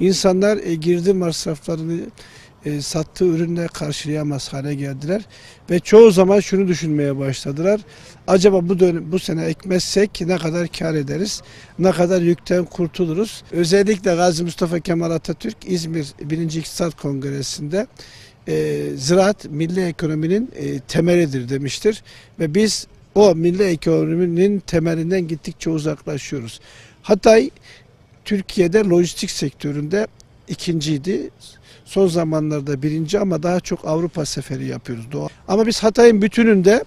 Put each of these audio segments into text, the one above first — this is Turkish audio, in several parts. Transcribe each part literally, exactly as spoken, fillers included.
İnsanlar e, girdi masraflarını e, sattığı ürünle karşılayamaz hale geldiler ve çoğu zaman şunu düşünmeye başladılar. Acaba bu dönem, bu sene ekmezsek ne kadar kar ederiz? Ne kadar yükten kurtuluruz? Özellikle Gazi Mustafa Kemal Atatürk İzmir birinci İktisat Kongresi'nde e, ziraat milli ekonominin e, temelidir demiştir ve biz o milli ekonominin temelinden gittikçe uzaklaşıyoruz. Hatay Türkiye'de lojistik sektöründe ikinciydi. Son zamanlarda birinci ama daha çok Avrupa seferi yapıyoruz. Ama biz Hatay'ın bütününde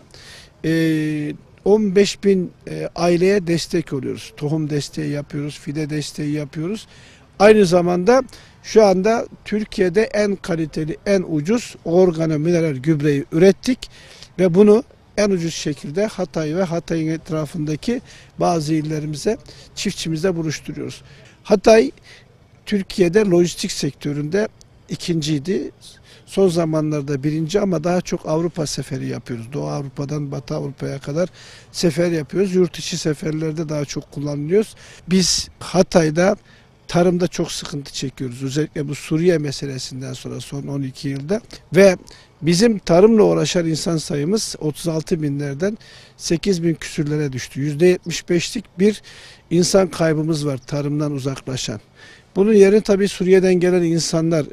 on beş bin aileye destek oluyoruz. Tohum desteği yapıyoruz, fide desteği yapıyoruz. Aynı zamanda şu anda Türkiye'de en kaliteli, en ucuz organomineral gübreyi ürettik ve bunu en ucuz şekilde Hatay ve Hatay'ın etrafındaki bazı illerimize, çiftçimize buluşturuyoruz. Hatay, Türkiye'de lojistik sektöründe ikinciydi. Son zamanlarda birinci ama daha çok Avrupa seferi yapıyoruz. Doğu Avrupa'dan Batı Avrupa'ya kadar sefer yapıyoruz. Yurt içi seferlerde daha çok kullanılıyoruz. Biz Hatay'da tarımda çok sıkıntı çekiyoruz. Özellikle bu Suriye meselesinden sonra son on iki yılda ve bizim tarımla uğraşan insan sayımız otuz altı binlerden sekiz bin küsürlere düştü. yüzde yetmiş beşlik bir insan kaybımız var tarımdan uzaklaşan. Bunun yerini tabii Suriye'den gelen insanlar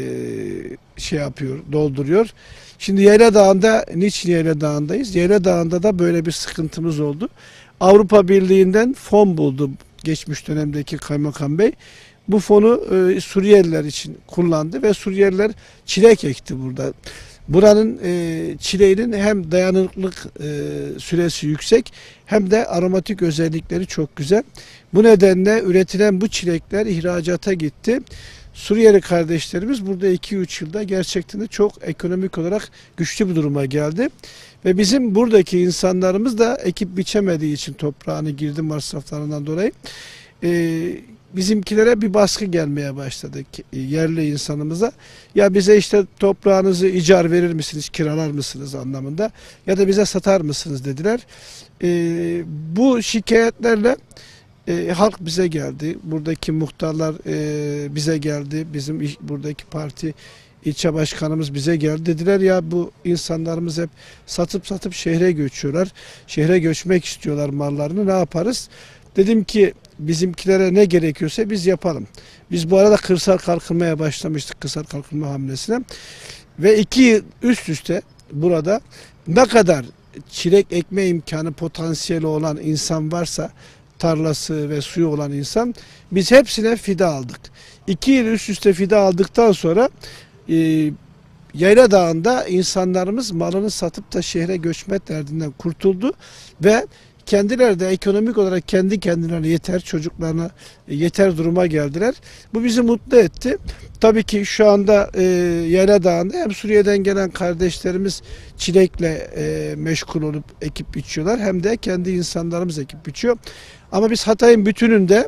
e, şey yapıyor, dolduruyor. Şimdi Yayla Dağı'nda, niçin Yayla Dağı'ndayız? Yayla Dağı'nda da böyle bir sıkıntımız oldu. Avrupa Birliği'nden fon buldu geçmiş dönemdeki kaymakam bey. Bu fonu e, Suriyeliler için kullandı ve Suriyeliler çilek ekti burada. Buranın e, çileğinin hem dayanıklılık e, süresi yüksek hem de aromatik özellikleri çok güzel. Bu nedenle üretilen bu çilekler ihracata gitti. Suriyeli kardeşlerimiz burada iki üç yılda gerçekten de çok ekonomik olarak güçlü bir duruma geldi. Ve bizim buradaki insanlarımız da ekip biçemediği için toprağını girdi masraflarından dolayı e, bizimkilere bir baskı gelmeye başladı yerli insanımıza. Ya bize işte toprağınızı icar verir misiniz, kiralar mısınız anlamında ya da bize satar mısınız dediler. E, bu şikayetlerle e, halk bize geldi. Buradaki muhtarlar e, bize geldi. Bizim buradaki parti ilçe başkanımız bize geldi. Dediler ya bu insanlarımız hep satıp satıp şehre göçüyorlar. Şehre göçmek istiyorlar mallarını, ne yaparız? Dedim ki bizimkilere ne gerekiyorsa biz yapalım. Biz bu arada kırsal kalkınmaya başlamıştık, kırsal kalkınma hamlesine. Ve iki yıl üst üste burada ne kadar çilek ekme imkanı potansiyeli olan insan varsa, tarlası ve suyu olan insan, biz hepsine fide aldık. İki yıl üst üste fide aldıktan sonra e, Yayla Dağı'nda insanlarımız malını satıp da şehre göçme derdinden kurtuldu ve kendileri de ekonomik olarak kendi kendilerine yeter, çocuklarına yeter duruma geldiler. Bu bizi mutlu etti. Tabii ki şu anda e, Yayla Dağı'nda hem Suriye'den gelen kardeşlerimiz çilekle e, meşgul olup ekip biçiyorlar, hem de kendi insanlarımız ekip biçiyor. Ama biz Hatay'ın bütününde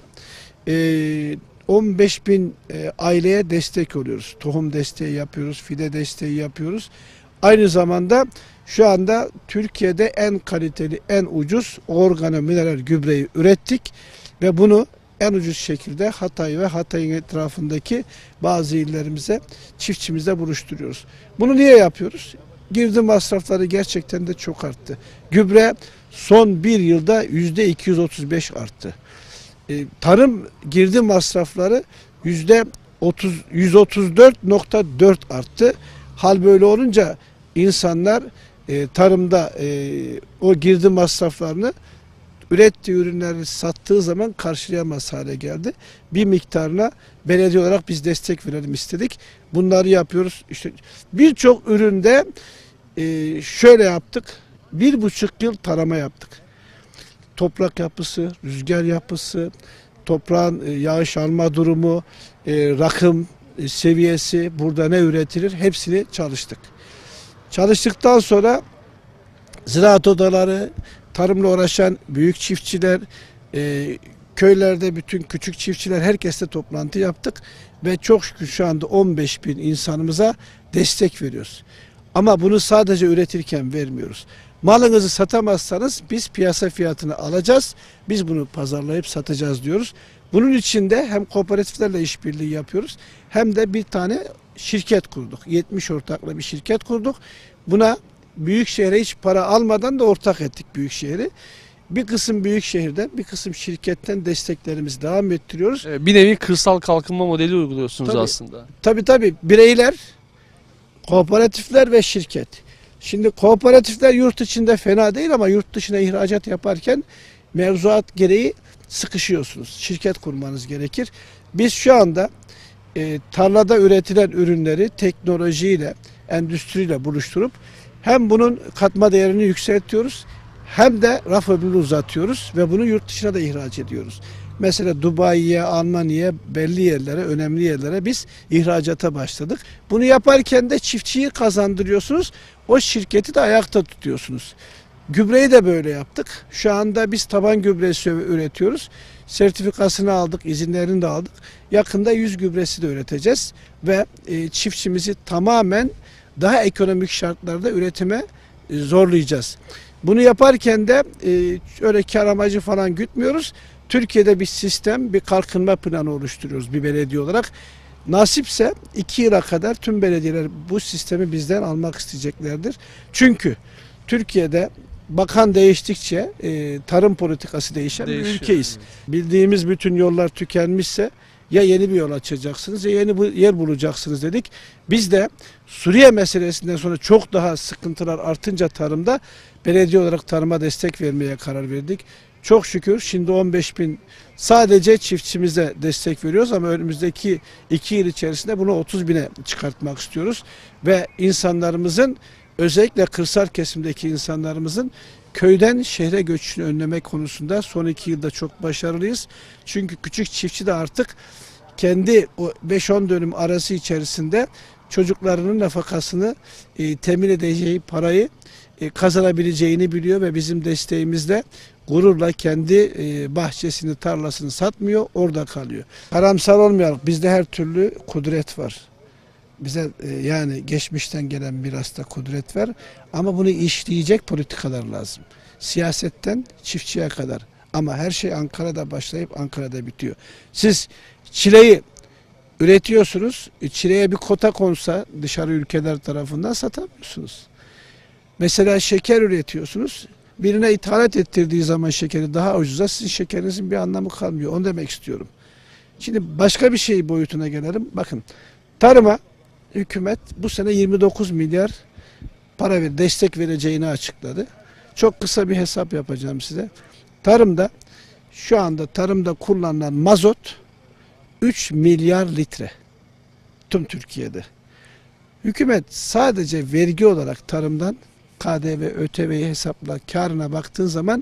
e, on beş bin e, aileye destek oluyoruz. Tohum desteği yapıyoruz, fide desteği yapıyoruz. Aynı zamanda şu anda Türkiye'de en kaliteli, en ucuz organomineral gübreyi ürettik ve bunu en ucuz şekilde Hatay ve Hatay'ın etrafındaki bazı illerimize, çiftçimize buluşturuyoruz. Bunu niye yapıyoruz? Girdi masrafları gerçekten de çok arttı. Gübre son bir yılda yüzde iki yüz otuz beş arttı. E, tarım girdi masrafları yüzde yüz otuz dört nokta dört arttı. Hal böyle olunca insanlar e, tarımda e, o girdi masraflarını ürettiği ürünleri sattığı zaman karşılayamaz hale geldi. Bir miktarına belediye olarak biz destek verelim istedik. Bunları yapıyoruz. İşte birçok üründe e, şöyle yaptık. Bir buçuk yıl tarama yaptık. Toprak yapısı, rüzgar yapısı, toprağın e, yağış alma durumu, e, rakım e, seviyesi, burada ne üretilir hepsini çalıştık. Çalıştıktan sonra ziraat odaları, tarımla uğraşan büyük çiftçiler, e, köylerde bütün küçük çiftçiler, herkesle toplantı yaptık ve çok şükür şu anda on beş bin insanımıza destek veriyoruz. Ama bunu sadece üretirken vermiyoruz. Malınızı satamazsanız biz piyasa fiyatını alacağız, biz bunu pazarlayıp satacağız diyoruz. Bunun için de hem kooperatiflerle işbirliği yapıyoruz hem de bir tane şirket kurduk. yetmiş ortakla bir şirket kurduk. Buna Büyükşehir'e hiç para almadan da ortak ettik Büyükşehir'i. Bir kısım Büyükşehir'den, bir kısım şirketten desteklerimizi devam ettiriyoruz. Bir nevi kırsal kalkınma modeli uyguluyorsunuz Tabii. aslında. Tabii tabii bireyler, kooperatifler ve şirket. Şimdi kooperatifler yurt içinde fena değil ama yurt dışına ihracat yaparken mevzuat gereği sıkışıyorsunuz. Şirket kurmanız gerekir. Biz şu anda e, tarlada üretilen ürünleri teknolojiyle, endüstriyle buluşturup hem bunun katma değerini yükseltiyoruz hem de raf ömrünü uzatıyoruz ve bunu yurt dışına da ihraç ediyoruz. Mesela Dubai'ye, Almanya'ya, belli yerlere, önemli yerlere biz ihracata başladık. Bunu yaparken de çiftçiyi kazandırıyorsunuz, o şirketi de ayakta tutuyorsunuz. Gübreyi de böyle yaptık. Şu anda biz taban gübresi üretiyoruz. Sertifikasını aldık, izinlerini de aldık. Yakında yüz gübresi de üreteceğiz ve e, çiftçimizi tamamen daha ekonomik şartlarda üretime e, zorlayacağız. Bunu yaparken de e, öyle kar amacı falan gütmüyoruz. Türkiye'de bir sistem, bir kalkınma planı oluşturuyoruz bir belediye olarak. Nasipse iki yıla kadar tüm belediyeler bu sistemi bizden almak isteyeceklerdir. Çünkü Türkiye'de bakan değiştikçe e, tarım politikası değişen bir ülkeyiz. Evet. Bildiğimiz bütün yollar tükenmişse ya yeni bir yol açacaksınız ya yeni bir yer bulacaksınız dedik. Biz de Suriye meselesinden sonra çok daha sıkıntılar artınca tarımda belediye olarak tarıma destek vermeye karar verdik. Çok şükür şimdi on beş bin sadece çiftçimize destek veriyoruz ama önümüzdeki iki yıl içerisinde bunu otuz bine çıkartmak istiyoruz. Ve insanlarımızın, özellikle kırsal kesimdeki insanlarımızın köyden şehre göçünü önlemek konusunda son iki yılda çok başarılıyız. Çünkü küçük çiftçi de artık kendi o beş on dönüm arası içerisinde çocuklarının nafakasını e, temin edeceği parayı e, kazanabileceğini biliyor ve bizim desteğimizle gururla kendi e, bahçesini, tarlasını satmıyor, orada kalıyor. Karamsar olmayalım. Bizde her türlü kudret var. Bize e, yani geçmişten gelen mirasta kudret var. Ama bunu işleyecek politikalar lazım. Siyasetten çiftçiye kadar. Ama her şey Ankara'da başlayıp Ankara'da bitiyor. Siz çileyi üretiyorsunuz. Çileğe bir kota konsa dışarı ülkeler tarafından satamıyorsunuz. Mesela şeker üretiyorsunuz. Birine ithalat ettirdiği zaman şekeri daha ucuza sizin şekerinizin bir anlamı kalmıyor. Onu demek istiyorum. Şimdi başka bir şey boyutuna gelelim. Bakın tarıma hükümet bu sene yirmi dokuz milyar para ver, destek vereceğini açıkladı. Çok kısa bir hesap yapacağım size. Tarımda şu anda tarımda kullanılan mazot üç milyar litre. Tüm Türkiye'de. Hükümet sadece vergi olarak tarımdan K D V, Ö T V'yi hesapla karına baktığın zaman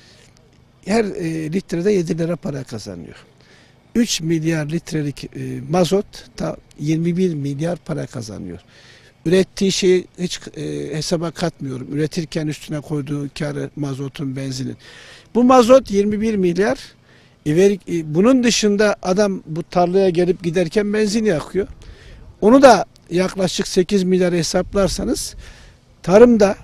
her e, litrede yedi lira para kazanıyor. üç milyar litrelik e, mazot ta yirmi bir milyar para kazanıyor. Ürettiği şeyi hiç e, hesaba katmıyorum. Üretirken üstüne koyduğu karı mazotun, benzinin. Bu mazot yirmi bir milyar. E, ver, e, bunun dışında adam bu tarlaya gelip giderken benzin yakıyor. Onu da yaklaşık sekiz milyar hesaplarsanız tarımda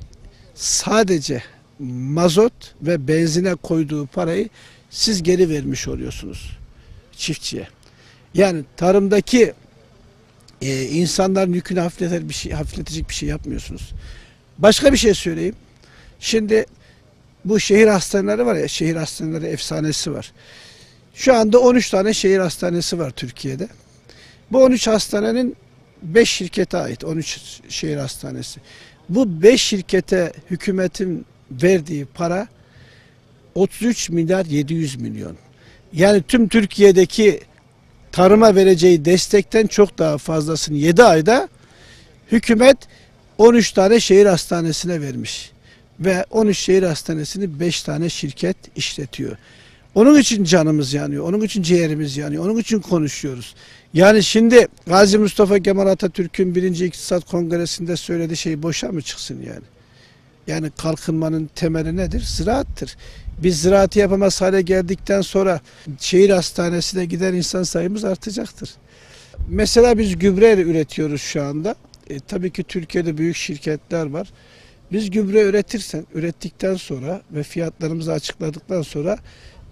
sadece mazot ve benzine koyduğu parayı siz geri vermiş oluyorsunuz çiftçiye. Yani tarımdaki e, insanların yükünü hafifleter bir şey, hafifletecek bir şey yapmıyorsunuz. Başka bir şey söyleyeyim. Şimdi bu şehir hastaneleri var ya, şehir hastaneleri efsanesi var. Şu anda on üç tane şehir hastanesi var Türkiye'de. Bu on üç hastanenin beş şirkete ait, on üç şehir hastanesi. Bu beş şirkete hükümetin verdiği para otuz üç milyar yedi yüz milyon. Yani tüm Türkiye'deki tarıma vereceği destekten çok daha fazlasını yedi ayda hükümet on üç tane şehir hastanesine vermiş. Ve on üç şehir hastanesini beş tane şirket işletiyor. Onun için canımız yanıyor, onun için ciğerimiz yanıyor, onun için konuşuyoruz. Yani şimdi Gazi Mustafa Kemal Atatürk'ün birinci İktisat Kongresi'nde söylediği şey boşa mı çıksın yani? Yani kalkınmanın temeli nedir? Ziraattır. Biz ziraatı yapamaz hale geldikten sonra şehir hastanesine giden insan sayımız artacaktır. Mesela biz gübre üretiyoruz şu anda. E, tabii ki Türkiye'de büyük şirketler var. Biz gübre üretirsen, ürettikten sonra ve fiyatlarımızı açıkladıktan sonra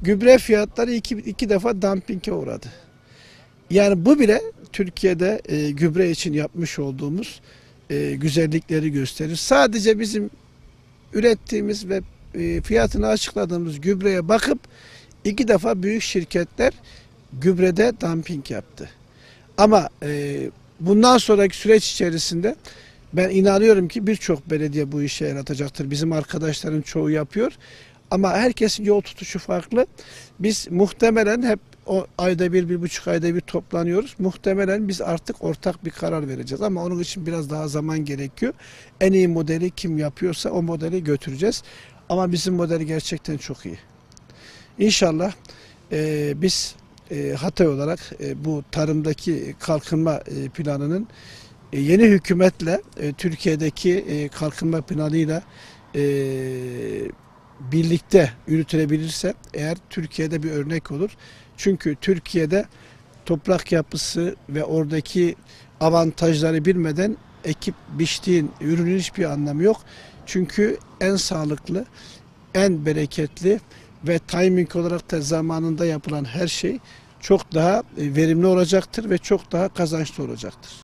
gübre fiyatları iki, iki defa dumpinge uğradı. Yani bu bile Türkiye'de e, gübre için yapmış olduğumuz e, güzellikleri gösterir. Sadece bizim ürettiğimiz ve e, fiyatını açıkladığımız gübreye bakıp iki defa büyük şirketler gübrede dumping yaptı. Ama e, bundan sonraki süreç içerisinde ben inanıyorum ki birçok belediye bu işe el atacaktır. Bizim arkadaşların çoğu yapıyor. Ama herkesin yol tutuşu farklı. Biz muhtemelen hep o ayda bir, bir buçuk ayda bir toplanıyoruz. Muhtemelen biz artık ortak bir karar vereceğiz. Ama onun için biraz daha zaman gerekiyor. En iyi modeli kim yapıyorsa o modeli götüreceğiz. Ama bizim modeli gerçekten çok iyi. İnşallah e, biz e, Hatay olarak e, bu tarımdaki kalkınma e, planının e, yeni hükümetle e, Türkiye'deki e, kalkınma planıyla e, birlikte yürütülebilirse eğer Türkiye'de bir örnek olur. Çünkü Türkiye'de toprak yapısı ve oradaki avantajları bilmeden ekip biçtiğin ürünün hiçbir anlamı yok. Çünkü en sağlıklı, en bereketli ve timing olarak da zamanında yapılan her şey çok daha verimli olacaktır ve çok daha kazançlı olacaktır.